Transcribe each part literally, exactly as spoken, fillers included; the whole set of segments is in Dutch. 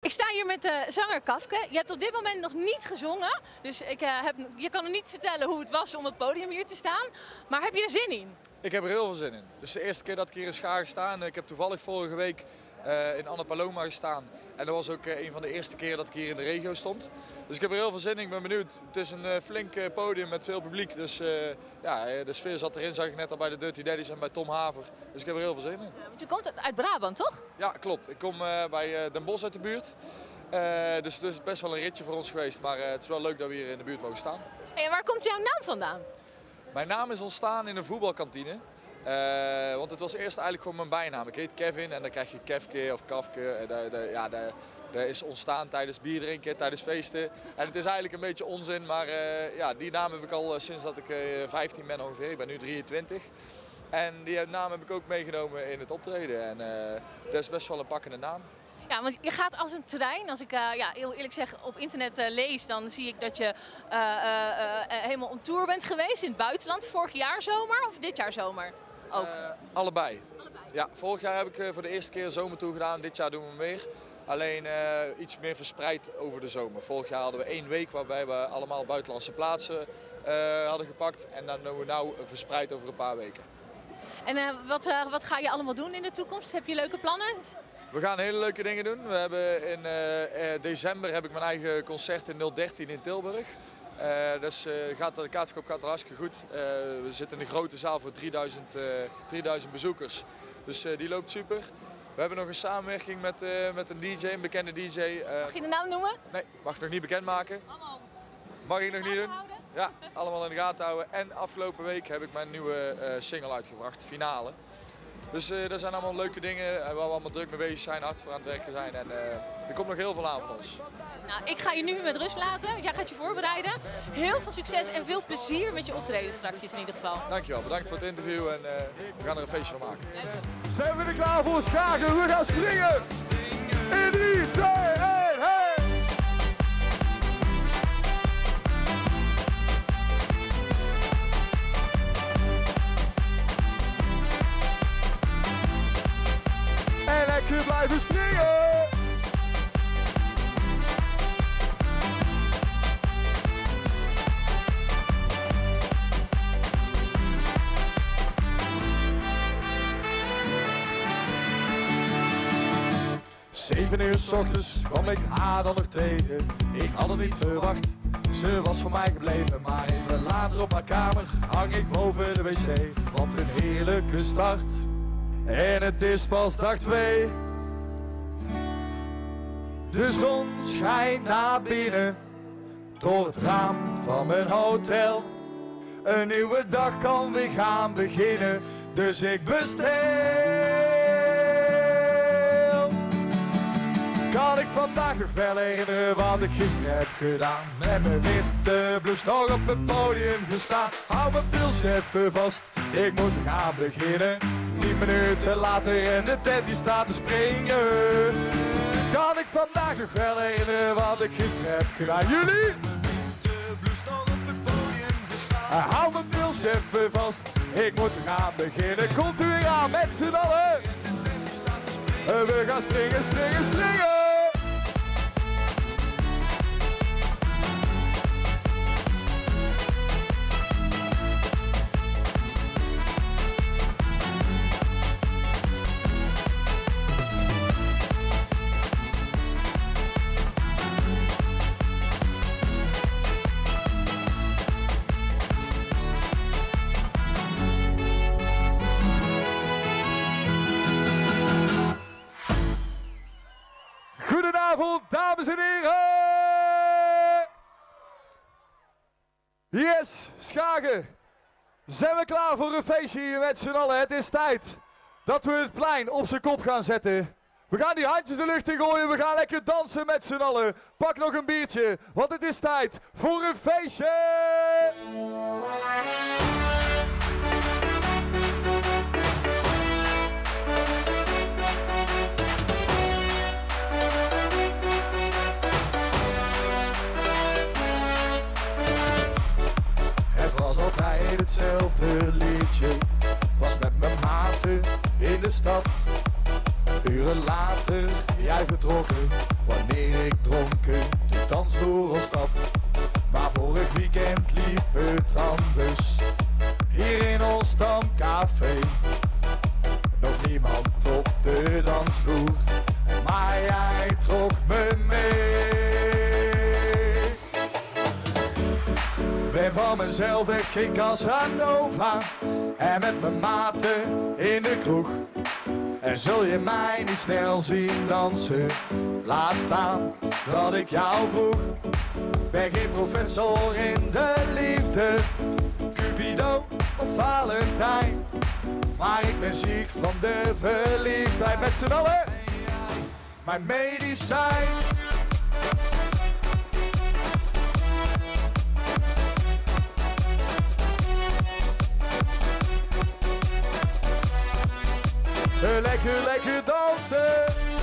Ik sta hier met de zanger Kafke. Je hebt op dit moment nog niet gezongen, dus ik, uh, heb, je kan nog niet vertellen hoe het was om op het podium hier te staan. Maar heb je er zin in? Ik heb er heel veel zin in. Het is de eerste keer dat ik hier in Schagen sta. Ik heb toevallig vorige week uh, in Anna Paloma gestaan. En dat was ook uh, een van de eerste keren dat ik hier in de regio stond. Dus ik heb er heel veel zin in. Ik ben benieuwd. Het is een uh, flink uh, podium met veel publiek. Dus uh, ja, de sfeer zat erin, zag ik net al bij de Dirty Daddies en bij Tom Haver. Dus ik heb er heel veel zin in. Ja, want je komt uit Brabant, toch? Ja, klopt. Ik kom uh, bij uh, Den Bosch uit de buurt. Uh, dus het is best wel een ritje voor ons geweest. Maar uh, het is wel leuk dat we hier in de buurt mogen staan. Hey, en waar komt jouw naam vandaan? Mijn naam is ontstaan in een voetbalkantine. Uh, want het was eerst eigenlijk gewoon mijn bijnaam. Ik heet Kevin en dan krijg je Kefke of Kafke. Dat, dat, ja, dat, dat is ontstaan tijdens bier drinken, tijdens feesten. En het is eigenlijk een beetje onzin, maar uh, ja, die naam heb ik al sinds dat ik uh, vijftien ben ongeveer. Ik ben nu drieëntwintig. En die naam heb ik ook meegenomen in het optreden. En uh, dat is best wel een pakkende naam. Ja, want je gaat als een trein. Als ik uh, ja, heel eerlijk zeg op internet uh, lees, dan zie ik dat je uh, uh, uh, helemaal on tour bent geweest in het buitenland. Vorig jaar zomer of dit jaar zomer ook? Uh, allebei. allebei. Ja, vorig jaar heb ik uh, voor de eerste keer een zomertour gedaan. Dit jaar doen we meer. Alleen uh, iets meer verspreid over de zomer. Vorig jaar hadden we één week waarbij we allemaal buitenlandse plaatsen uh, hadden gepakt. En dan doen we nu verspreid over een paar weken. En uh, wat, uh, wat ga je allemaal doen in de toekomst? Heb je leuke plannen? We gaan hele leuke dingen doen. We hebben in uh, uh, december heb ik mijn eigen concert in nul dertien in Tilburg. Uh, dus uh, gaat, de kaartverkoop gaat er hartstikke goed. Uh, we zitten in een grote zaal voor drieduizend, uh, drieduizend bezoekers. Dus uh, die loopt super. We hebben nog een samenwerking met, uh, met een D J, een bekende D J. Uh, mag je de naam noemen? Nee, mag ik nog niet bekendmaken. Allemaal. Mag ik nog niet doen? Ja, allemaal in de gaten houden. En afgelopen week heb ik mijn nieuwe uh, single uitgebracht, Finale. Dus uh, dat zijn allemaal leuke dingen waar we allemaal druk mee bezig zijn, hard voor aan het werken zijn. En uh, er komt nog heel veel aan van ons. Nou, ik ga je nu met rust laten, want jij gaat je voorbereiden. Heel veel succes en veel plezier met je optreden straks in ieder geval. Dankjewel, bedankt voor het interview en uh, we gaan er een feestje van maken. Zijn we er klaar voor, Schagen? We gaan springen! In drie, twee, één, hey! En lekker blijven springen! Zeven uur 's ochtends kwam ik haar dan nog tegen. Ik had het niet verwacht, ze was voor mij gebleven. Maar even later op haar kamer hang ik boven de wc. Want een heerlijke start, en het is pas dag twee. De zon schijnt naar binnen, door het raam van mijn hotel. Een nieuwe dag kan weer gaan beginnen, dus ik bestel. Kan ik vandaag nog wel herinneren wat ik gisteren heb gedaan? Met mijn witte blouse nog op het podium gestaan. Hou mijn pils even vast, ik moet gaan beginnen. Tien minuten later en de tent die staat te springen. Kan ik vandaag nog wel herinneren wat ik gisteren heb gedaan? Jullie? Hou mijn pils even vast, ik moet gaan beginnen. Komt u weer aan met z'n allen? We gaan springen, springen, springen! Goedenavond, dames en heren! Yes, Schagen! Zijn we klaar voor een feestje hier met z'n allen? Het is tijd dat we het plein op zijn kop gaan zetten. We gaan die handjes de lucht in gooien, we gaan lekker dansen met z'n allen. Pak nog een biertje, want het is tijd voor een feestje! Hetzelfde liedje was met mijn maten in de stad. Uren later, jij vertrokken, wanneer ik dronken de dansvloer opstap. Maar vorig weekend liep het anders, hier in ons stamcafé. Nog niemand op de dansvloer, maar jij trok me mee. Ben van mezelf echt geen Casanova, en met mijn maten in de kroeg. En zul je mij niet snel zien dansen, laat staan dat ik jou vroeg. Ben geen professor in de liefde, Cupido of Valentijn. Maar ik ben ziek van de verliefdheid, met z'n allen, mijn medicijn. Lekker, lekker dansen.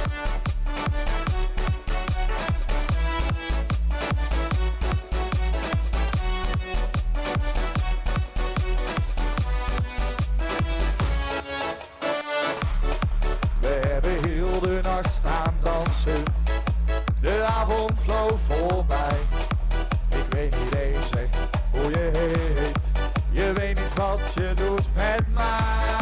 We hebben heel de nacht staan dansen. De avond vloog voorbij. Ik weet niet eens echt hoe je heet. Je weet niet wat je doet met mij.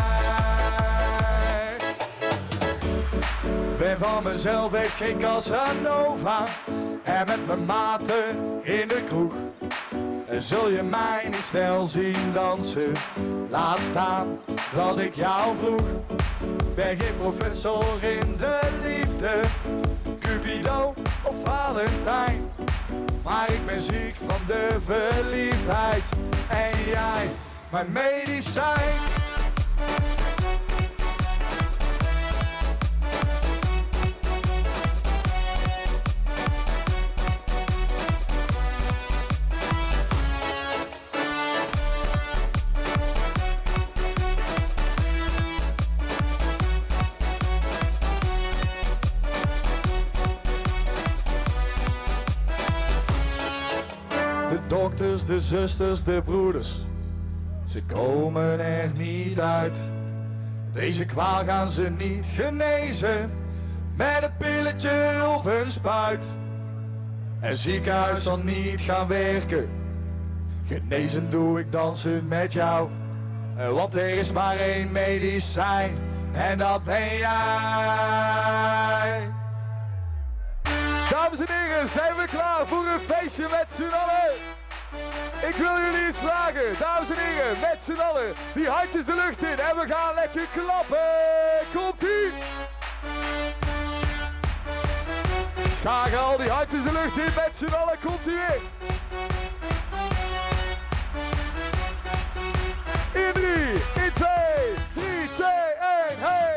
Ben van mezelf echt geen Casanova, en met mijn maten in de kroeg. En zul je mij niet snel zien dansen, laat staan dat ik jou vroeg. Ben geen professor in de liefde, Cupido of Valentijn. Maar ik ben ziek van de verliefdheid, en jij mijn medicijn. De dokters, de zusters, de broeders, ze komen er niet uit. Deze kwaal gaan ze niet genezen, met een pilletje of een spuit. En ziekenhuis zal niet gaan werken, genezen doe ik dansen met jou. Want er is maar één medicijn, en dat ben jij. Dames en heren, zijn we klaar voor een feestje met z'n allen? Ik wil jullie iets vragen, dames en heren, met z'n allen. Die handjes de lucht in en we gaan lekker klappen. Komt-ie! Graag al die handjes de lucht in, met z'n allen, komt-ie weer. In drie, in twee, drie, twee, één, hey!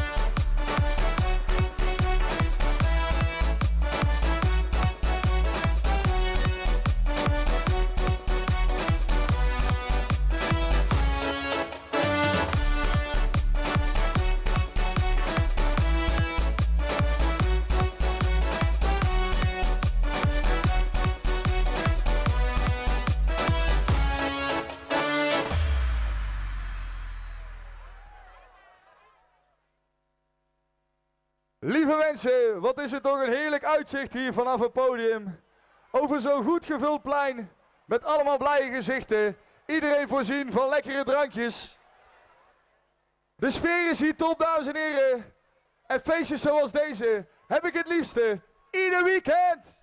Lieve mensen, wat is het toch een heerlijk uitzicht hier vanaf het podium. Over zo'n goed gevuld plein, met allemaal blije gezichten. Iedereen voorzien van lekkere drankjes. De sfeer is hier top, dames en heren. En feestjes zoals deze heb ik het liefste ieder weekend.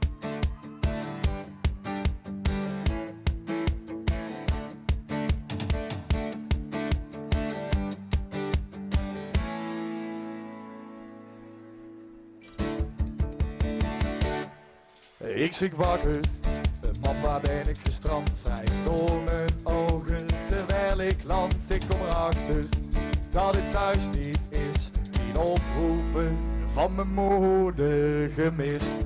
Ik schrik wakker, man, waar ben ik gestrand? Vrij door mijn ogen, terwijl ik land. Ik kom erachter dat het thuis niet is. Tien oproepen van mijn moeder gemist.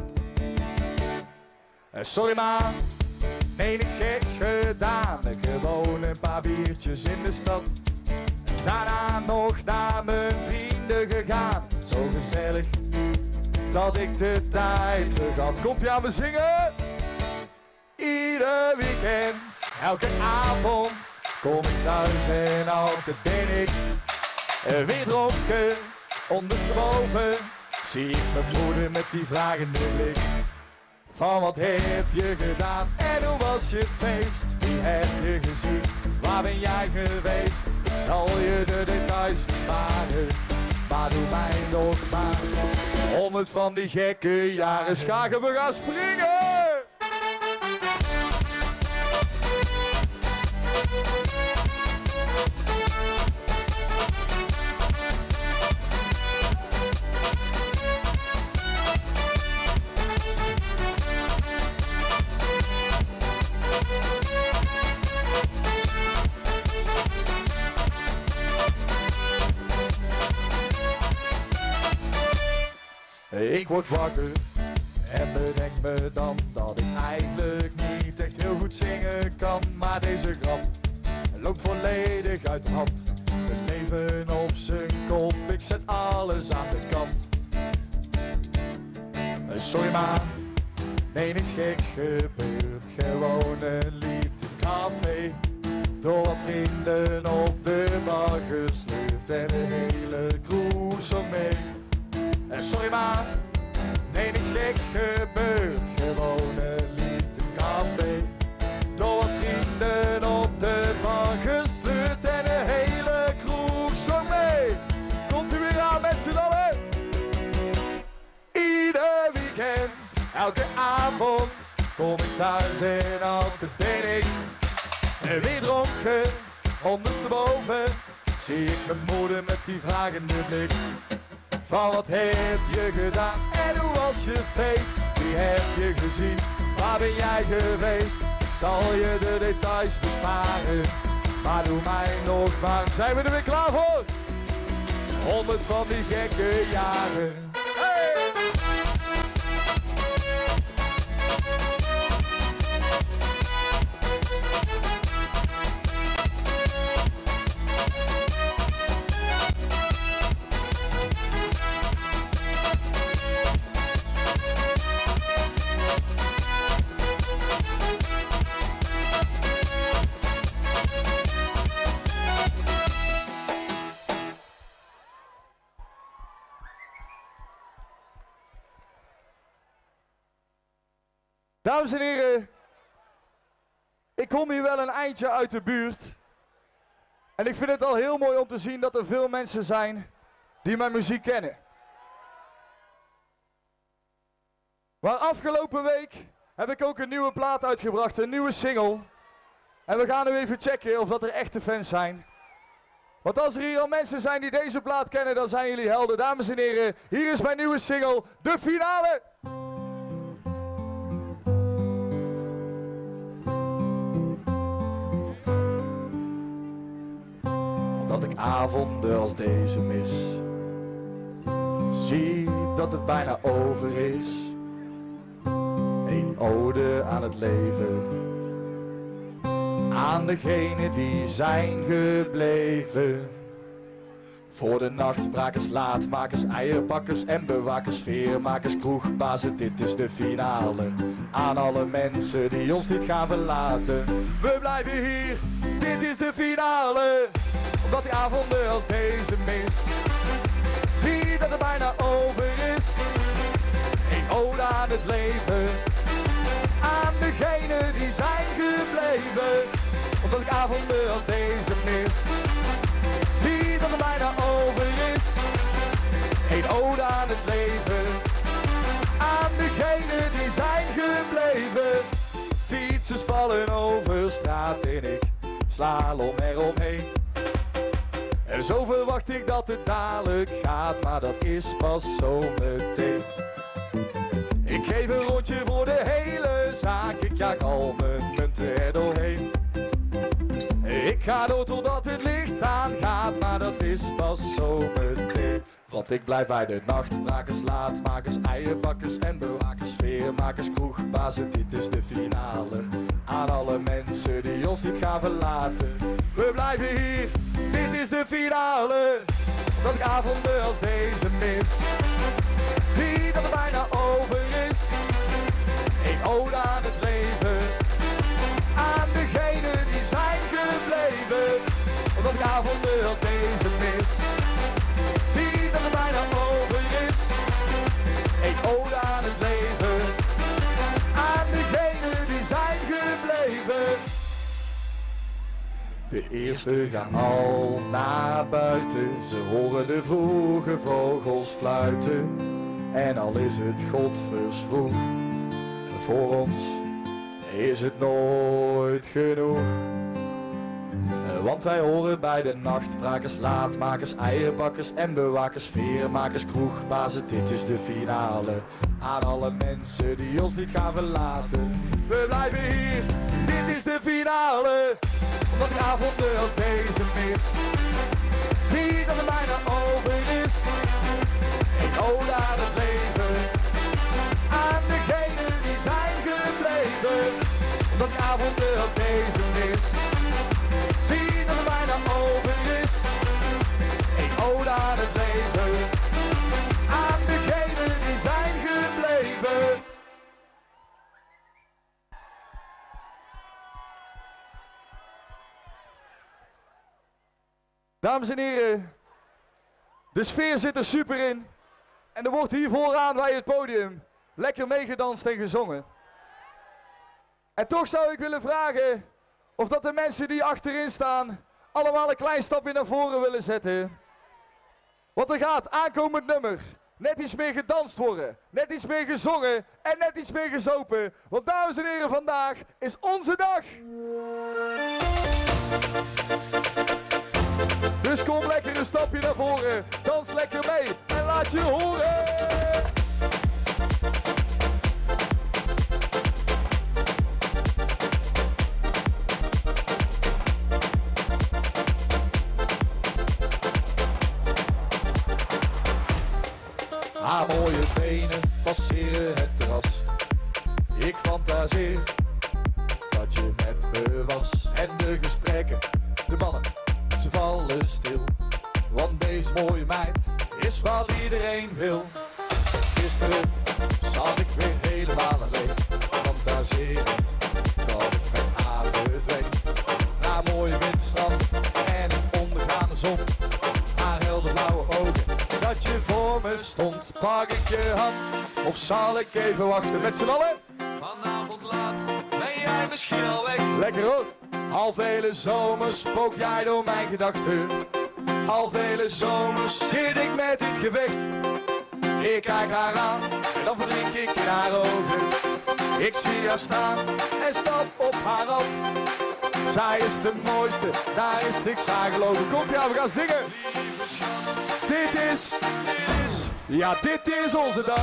Sorry ma, nee niks geks gedaan. Gewoon een paar biertjes in de stad. Daarna nog naar mijn vrienden gegaan. Zo gezellig dat ik de tijd terug had. Komt ie aan me zingen? Ieder weekend, elke avond kom ik thuis en altijd ben ik weer dronken. Ondersteboven zie ik mijn moeder met die vragende blik. Van wat heb je gedaan en hoe was je feest? Wie heb je gezien? Waar ben jij geweest? Ik zal je de details besparen, maar doe mij nog maar honderd van die gekke jaren. Schaken, we gaan springen! Ik word wakker en bedenk me dan dat ik eigenlijk niet echt heel goed zingen kan. Maar deze grap loopt volledig uit de hand. Het leven op zijn kop, ik zet alles aan de kant. Sorry maar, nee niks geks gebeurd. Gewoon een lied in het café. Door wat vrienden op de bar gesleurd en de hele crew zong mee. Sorry maar, nee niks geks gebeurd. Gewoon een lied in het café. Door wat vrienden op de bar gesleurd en de hele crew zong mee. Komt u weer aan met z'n allen? Ieder weekend, elke avond kom ik thuis en altijd ben ik weer dronken. Ondersteboven zie ik mijn moeder met die vragende blik. Van wat heb je gedaan en hoe was je feest? Wie heb je gezien? Waar ben jij geweest? Ik zal je de details besparen, maar doe mij nog maar. Zijn we er weer klaar voor? Honderd van die gekke jaren. Hey! Dames en heren, ik kom hier wel een eindje uit de buurt. En ik vind het al heel mooi om te zien dat er veel mensen zijn die mijn muziek kennen. Maar afgelopen week heb ik ook een nieuwe plaat uitgebracht, een nieuwe single. En we gaan nu even checken of dat er echte fans zijn. Want als er hier al mensen zijn die deze plaat kennen, dan zijn jullie helden. Dames en heren, hier is mijn nieuwe single, De Finale. Dat ik avonden als deze mis, zie dat het bijna over is. Een ode aan het leven, aan degenen die zijn gebleven. Voor de nachtbrakers, laatmakers, eierbakkers en bewakers, veermakers, kroegbazen, dit is de finale. Aan alle mensen die ons niet gaan verlaten, we blijven hier, dit is de finale. Omdat die avonden als deze mis, zie dat het bijna over is. Een ode aan het leven, aan degenen die zijn gebleven. Omdat ik avonden als deze mis, zie dat het bijna over is. Een ode aan het leven, aan degenen die zijn gebleven. Fietsers vallen over straat en ik slalom eromheen. En zo verwacht ik dat het dadelijk gaat, maar dat is pas zo meteen. Ik geef een rondje voor de hele zaak, ik jaag al mijn munten er doorheen. Ik ga door totdat het licht aangaat, maar dat is pas zo meteen. Want ik blijf bij de nachtbrakers, laatmakers, eierbakkers en bewakers, veermakers, kroegbazen, dit is de finale. Aan alle mensen die ons niet gaan verlaten, we blijven hier, dit is de finale. Dat ik avonden als deze mis, zie dat het bijna over is. Een ode aan het leven, aan degenen die zijn gebleven. Omdat ik avonden als deze mis, zie dat het bijna een ode aan het leven, aan degenen die zijn gebleven. De eerste gaan al naar buiten, ze horen de vroege vogels fluiten. En al is het godversvroeg, voor ons is het nooit genoeg. Want wij horen bij de nachtbrakers, laatmakers, eierbakkers en bewakers, veermakers, kroegbazen. Dit is de finale aan alle mensen die ons niet gaan verlaten. We blijven hier, dit is de finale. Wat avonden als deze mis, zie dat het bijna over is. Een ode aan het leven, aan degenen die zijn gebleven. Wat avonden als deze mis, zie dat het bijna over is. Een ode aan het leven, aan degenen die zijn gebleven. Dames en heren, de sfeer zit er super in. En er wordt hier vooraan bij het podium lekker meegedanst en gezongen. En toch zou ik willen vragen of dat de mensen die achterin staan allemaal een klein stapje naar voren willen zetten. Want er gaat aankomend nummer net iets meer gedanst worden, net iets meer gezongen en net iets meer gezopen. Want dames en heren, vandaag is onze dag. Dus kom lekker een stapje naar voren, dans lekker mee en laat je horen. Haar mooie benen passeren het terras. Ik fantaseer dat je met me was. En de gesprekken, de mannen, ze vallen stil. Want deze mooie meid is wat iedereen wil. Gisteren zat ik weer helemaal alleen. Fantaseer dat ik met haar verdween. Naar mooie winterstrand en een ondergaande zon. Haar helder blauwe ogen, dat je voor me stond. Pak ik je hand of zal ik even wachten met z'n allen? Vanavond laat ben jij misschien al weg. Lekker hoor. Al vele zomers spook jij door mijn gedachten. Al vele zomers zit ik met dit gevecht. Ik kijk haar aan en dan verdrink ik in haar ogen. Ik zie haar staan en stap op haar af. Zij is de mooiste, daar is niks aan gelogen. Komt ja, we gaan zingen. Lieve schat, dit is, dit is, ja dit is onze dag.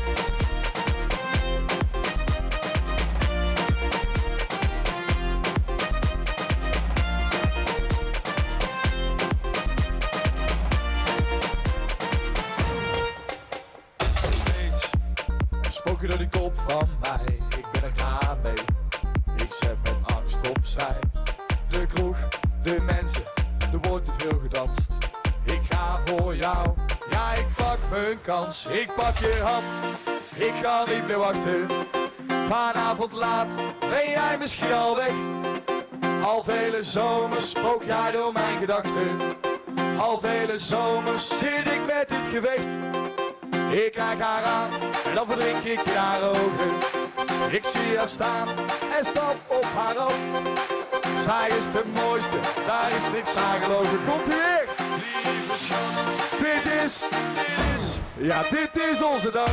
Spook je door die kop van mij, ik ben er klaar mee. Ik zet met angst opzij. De kroeg, de mensen, er wordt te veel gedanst. Ik ga voor jou, ja ik pak mijn kans. Ik pak je hand, ik ga niet meer wachten. Vanavond laat ben jij misschien al weg. Al vele zomers spook jij door mijn gedachten. Al vele zomers zit ik met dit gevecht. Ik kijk haar aan en dan verdrink ik in haar ogen. Ik zie haar staan en stap op haar af. Zij is de mooiste, daar is niks aan gelogen. Komt u weer? Lieve schat, dit is, dit is, ja dit is onze dag.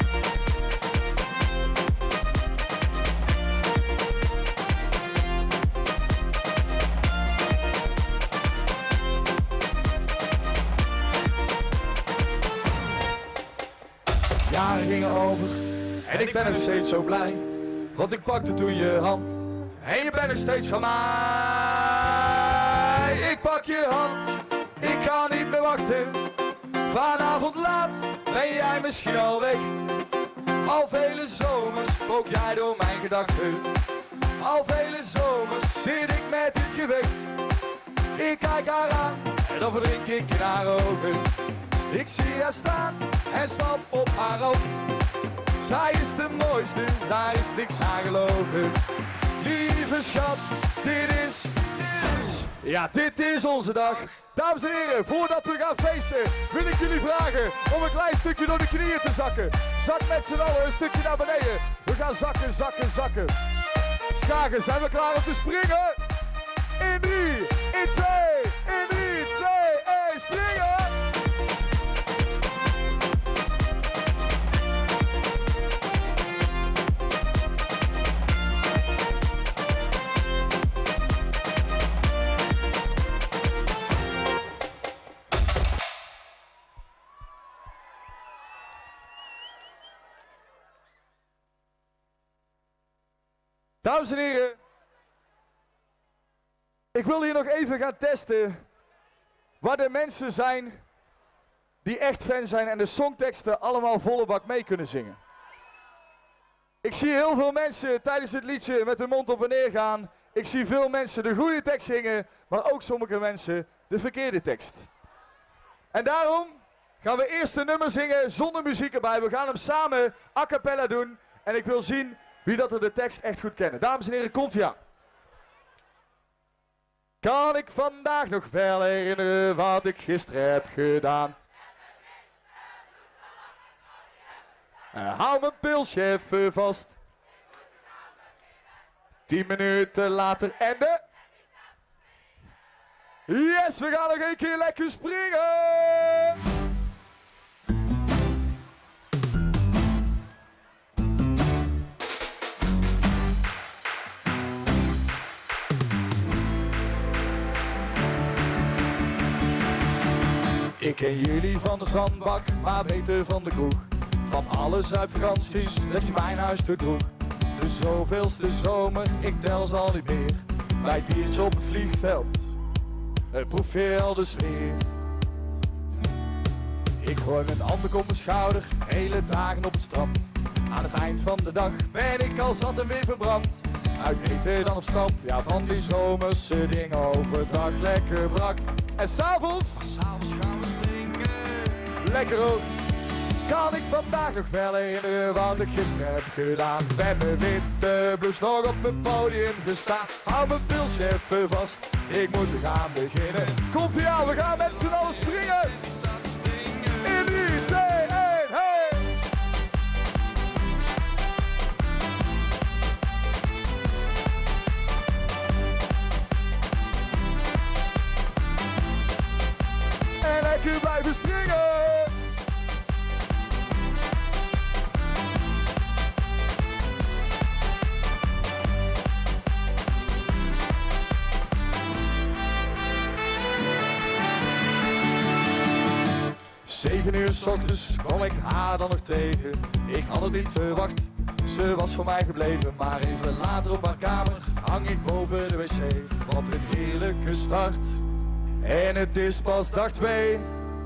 Jaren gingen over en ik ben nog steeds zo blij. Want ik pakte toen je hand en je bent nog steeds van mij. Ik pak je hand, ik ga niet meer wachten. Vanavond laat ben jij misschien al weg. Al vele zomers spook jij door mijn gedachten. Al vele zomers zit ik met dit gevecht. Ik kijk haar aan en dan verdrink ik in haar ogen. Ik zie haar staan en stap op haar af. Zij is de mooiste, daar is niks aan gelogen. Lieve schat, dit is, dit is, ja dit is onze dag. Dames en heren, voordat we gaan feesten, wil ik jullie vragen om een klein stukje door de knieën te zakken. zak met z'n allen een stukje naar beneden. We gaan zakken, zakken, zakken. Schaken, zijn we klaar om te springen? In drie, in twee, in drie, twee, één, springen! Dames en heren, ik wil hier nog even gaan testen waar de mensen zijn die echt fan zijn en de songteksten allemaal volle bak mee kunnen zingen. Ik zie heel veel mensen tijdens het liedje met de mond op en neer gaan. Ik zie veel mensen de goede tekst zingen, maar ook sommige mensen de verkeerde tekst. En daarom gaan we eerst een nummer zingen zonder muziek erbij. We gaan hem samen a cappella doen en ik wil zien wie dat er de tekst echt goed kennen. Dames en heren, komt ie aan. Kan ik vandaag nog wel herinneren wat ik gisteren heb gedaan? Uh, hou mijn pilsje even vast. Tien minuten later en de... Yes, we gaan nog een keer lekker springen! Ik ken jullie van de zandbak, maar beter van de kroeg. Van alle zuipvakanties dat je mijn huis te droeg. De zoveelste zomer, ik tel ze al niet meer. Bij het biertje op het vliegveld, het proef je al de sfeer. Ik gooi mijn handen op mijn schouder, hele dagen op het strand. Aan het eind van de dag ben ik al zat en weer verbrand. Uit eten dan op stap, ja van die zomerse dingen overdag lekker brak. En s'avonds, s'avonds gaan we springen. Lekker ook. Kan ik vandaag nog wel herinneren wat ik gisteren heb gedaan? Met mijn witte blouse nog op mijn podium gestaan. Hou mijn pilsje even vast, ik moet gaan beginnen. Komt ie aan, we gaan met z'n allen springen. In drie, twee, één, hey! En lekker blijven springen! Zeven uur 's ochtends kwam ik haar dan nog tegen. Ik had het niet verwacht, ze was voor mij gebleven. Maar even later op haar kamer hang ik boven de wc. Wat een heerlijke start. En het is pas dag twee.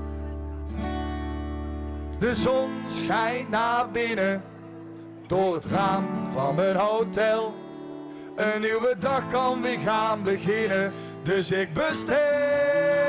De zon schijnt naar binnen door het raam van mijn hotel. Een nieuwe dag kan weer gaan beginnen, dus ik bestel.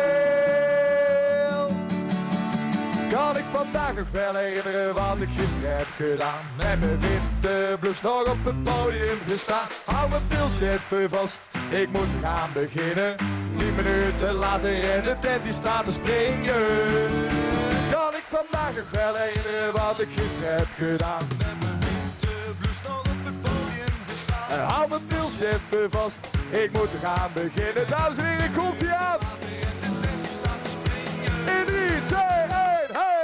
Kan ik vandaag nog wel herinneren wat ik gisteren heb gedaan? Met mijn witte blouse nog op het podium gestaan. Hou mijn pilsje even vast, ik moet gaan beginnen. Tien minuten later en de tent die staat te springen. Kan ik vandaag nog wel herinneren wat ik gisteren heb gedaan? Met mijn witte blouse nog op het podium gestaan. En hou mijn pilsje even vast, ik moet gaan beginnen. Dames en heren, komt ie aan! In drie, twee, één, hey!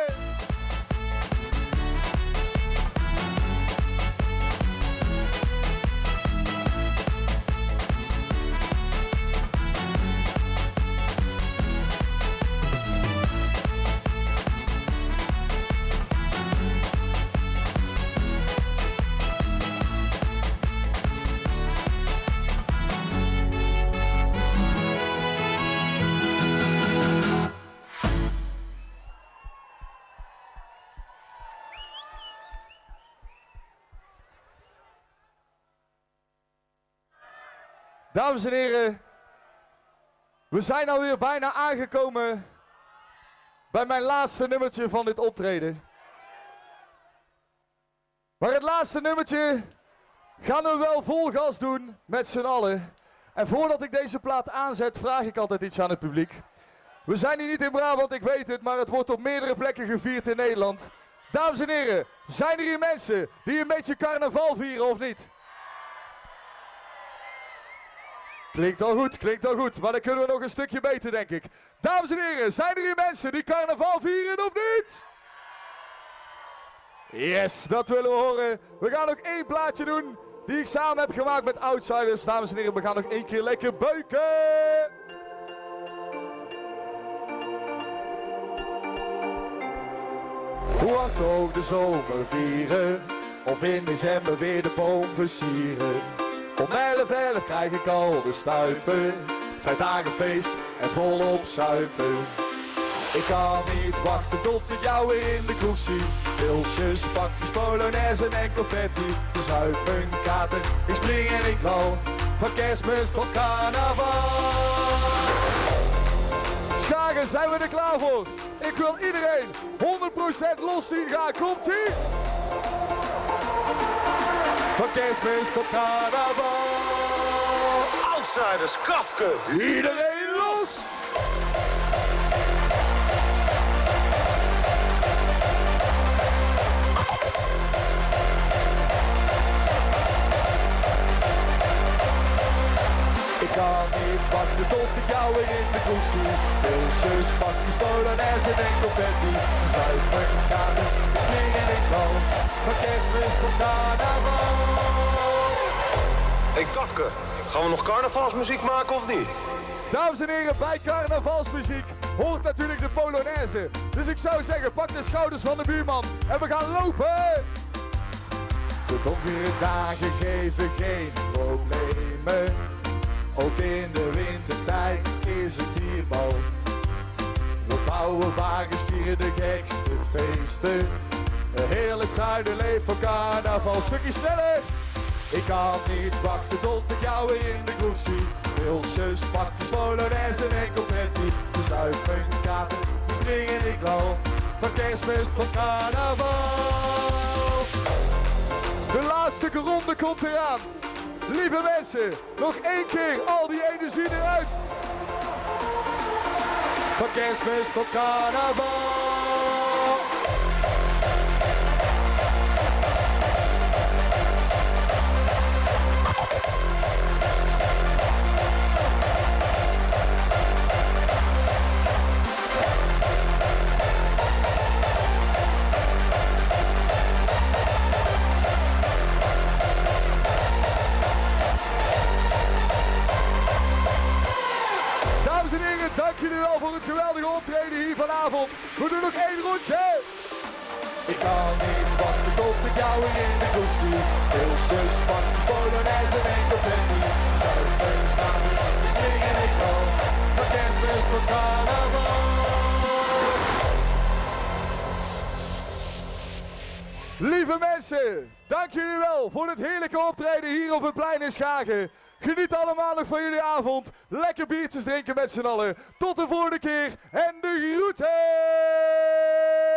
Dames en heren, we zijn alweer bijna aangekomen bij mijn laatste nummertje van dit optreden. Maar het laatste nummertje gaan we wel vol gas doen met z'n allen. En voordat ik deze plaat aanzet, vraag ik altijd iets aan het publiek. We zijn hier niet in Brabant, ik weet het, maar het wordt op meerdere plekken gevierd in Nederland. Dames en heren, zijn er hier mensen die een beetje carnaval vieren of niet? Klinkt al goed, klinkt al goed, maar dan kunnen we nog een stukje beter, denk ik. Dames en heren, zijn er hier mensen die carnaval vieren of niet? Yes, dat willen we horen. We gaan nog één plaatje doen die ik samen heb gemaakt met Outsiders. Dames en heren, we gaan nog één keer lekker beuken. Hoe hard ook de zomer vieren, of in december weer de boom versieren. Om elf elf krijg ik al de stuipen, vijf dagen feest en volop zuipen. Ik kan niet wachten tot ik jou weer in de kroeg zie. Pilsjes, pakjes, polonaise en confetti. Te zuipen, kater, ik spring en ik val. Van kerstmis tot carnaval. Schagen, zijn we er klaar voor? Ik wil iedereen honderd procent los zien gaan. Komt-ie? Van kerstmis tot carnaval. Outsiders, Kafke. Iedereen los! Ik kan niet wachten tot ik jou weer in de kroeg zie. Pilsjes, pakjes, polonaise en confetti. Zuipen, kater, ik spring en ik val. Van kerstmis tot carnaval. Hey Kafke, gaan we nog carnavalsmuziek maken of niet? Dames en heren, bij carnavalsmuziek hoort natuurlijk de polonaise. Dus ik zou zeggen, pak de schouders van de buurman en we gaan lopen. De donkere dagen geven geen problemen. Ook in de wintertijd is het bierbal. We bouwen wagens, vieren de gekste feesten. Heel het zuiden leeft voor carnaval. Stukje sneller! Ik kan niet wachten tot ik jou weer in de kroeg zie. Pilsjes, pakjes, polonaise en confetti. De zuipen, kater, we springen ik al. Van kerstmis tot carnaval. De laatste ronde komt eraan. Lieve mensen, nog één keer al die energie eruit. Van kerstmis tot carnaval. Dank jullie wel voor het geweldige optreden hier vanavond. We doen nog één rondje. Ik kan niet wachten tot ik jou weer in de kroeg zie. Pilsjes, pakjes, polonaise en confetti. Zuipen, kater, we springen en ik val. Van kerstmis tot carnaval. Lieve mensen, dank jullie wel voor het heerlijke optreden hier op het plein in Schagen. Geniet allemaal nog van jullie avond. Lekker biertjes drinken met z'n allen. Tot de volgende keer en de groeten!